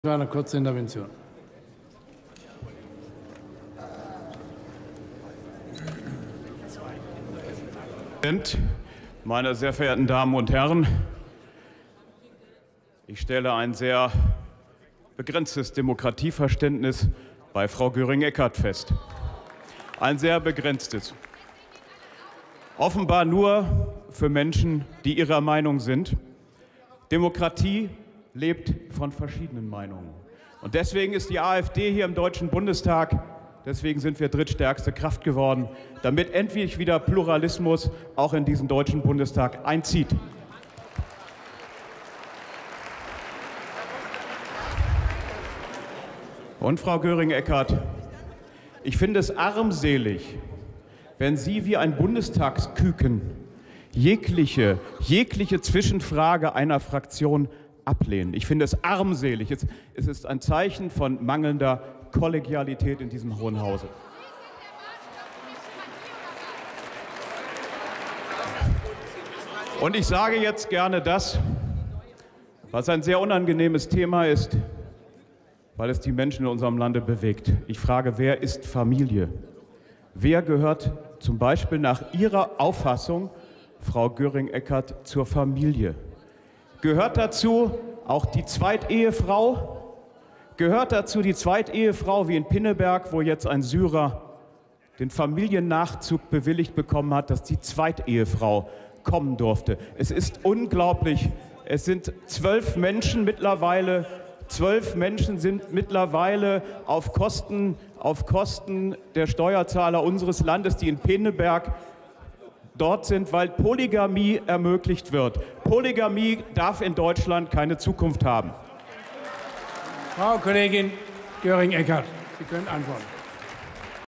Für eine kurze Intervention. Meine sehr verehrten Damen und Herren, ich stelle ein sehr begrenztes Demokratieverständnis bei Frau Göring-Eckardt fest. Ein sehr begrenztes. Offenbar nur für Menschen, die ihrer Meinung sind. Demokratie lebt von verschiedenen Meinungen. Und deswegen ist die AfD hier im Deutschen Bundestag, deswegen sind wir drittstärkste Kraft geworden, damit endlich wieder Pluralismus auch in diesen Deutschen Bundestag einzieht. Und Frau Göring-Eckardt, ich finde es armselig, wenn Sie wie ein Bundestagsküken jegliche Zwischenfrage einer Fraktion ablehnen. Ich finde es armselig. Es ist ein Zeichen von mangelnder Kollegialität in diesem Hohen Hause. Und ich sage jetzt gerne das, was ein sehr unangenehmes Thema ist, weil es die Menschen in unserem Lande bewegt. Ich frage, wer ist Familie? Wer gehört zum Beispiel nach Ihrer Auffassung, Frau Göring-Eckardt, zur Familie? Gehört dazu auch die Zweitehefrau? Gehört dazu die Zweitehefrau wie in Pinneberg, wo jetzt ein Syrer den Familiennachzug bewilligt bekommen hat, dass die Zweitehefrau kommen durfte? Es ist unglaublich. Es sind 12 Menschen mittlerweile. 12 Menschen sind mittlerweile auf Kosten der Steuerzahler unseres Landes, die in Pinneberg dort sind, weil Polygamie ermöglicht wird. Polygamie darf in Deutschland keine Zukunft haben. Frau Kollegin Göring-Eckardt, Sie können antworten.